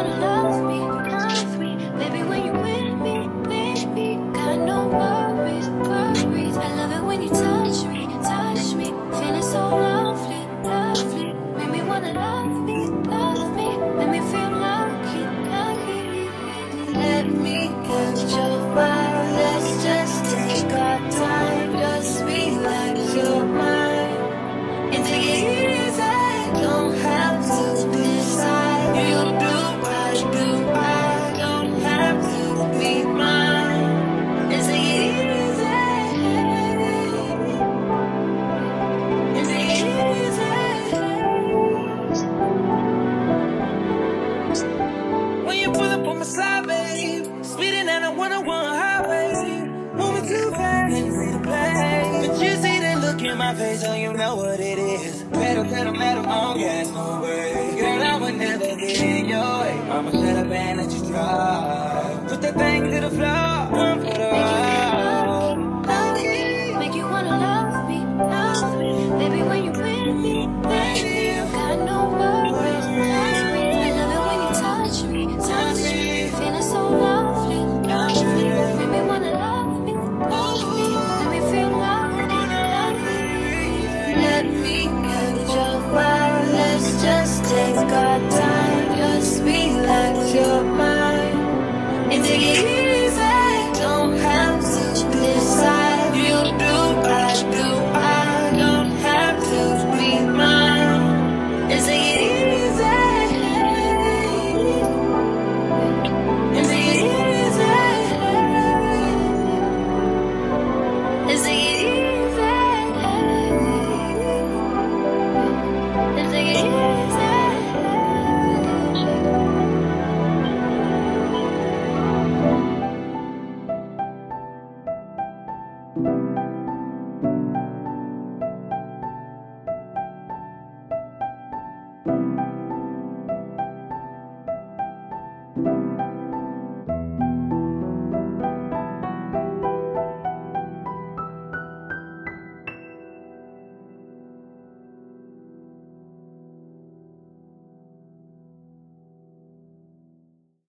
wanna love me, baby, when you're with me, baby, got no worries, worries. I love it when you touch me, feeling so lovely, lovely. Make me wanna love me, make me feel lucky, lucky. Let me catch your vibe, let's just take our time, just relax your mind and take it easy. Don't have to decide. You do, I don't have to be mine. And take it easy. And take it easy. When you pull up on my side, babe, speeding down a 101 highway, moving too fast, and you see the play. But you see the look in my face, so you know what it is. Pedal, on gas, no way. Girl, I would never get in your way. I'ma shut up and let you drive. Put that thing to the floor.